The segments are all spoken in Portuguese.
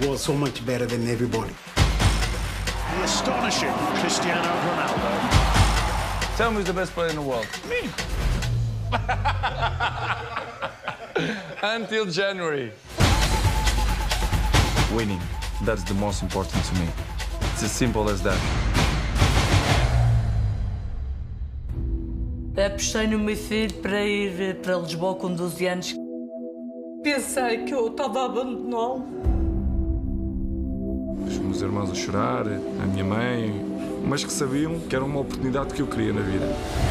was so much better than everybody. The astonishing Cristiano Ronaldo. Tell me who's the best player in the world. Me. Until January. Winning, that's the most important to me. It's as simple as that. Apostei no meu filho para ir para Lisboa com 12 anos. Pensei que eu estava a abandoná-lo. Os meus irmãos a chorar, a minha mãe, mas que sabiam que era uma oportunidade que eu queria na vida.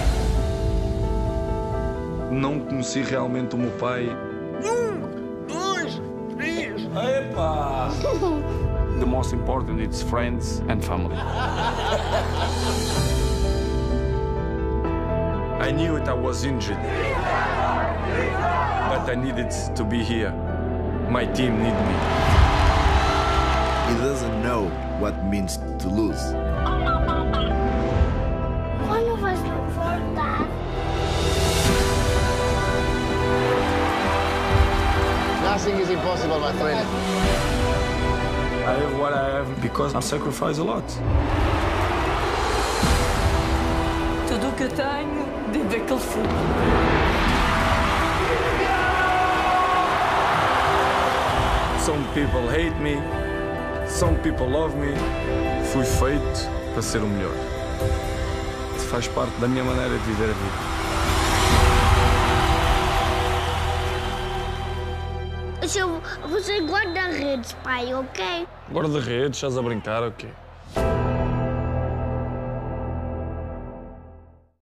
Não conheci realmente o meu pai. 1, 2, 3. Epa! The most important is friends and family. I knew it, I was injured, but I needed to be here. My team need me. He doesn't know what it means to lose. One of us look for that. Nothing is impossible, my friend. I have what I have because I sacrifice a lot. Tudo o que eu tenho dentro daquele filho. Some people hate me, some people love me. Fui feito para ser o melhor. Isso faz parte da minha maneira de viver a vida. Você guarda redes, pai, ok? Agora de redes, estás a brincar, ok?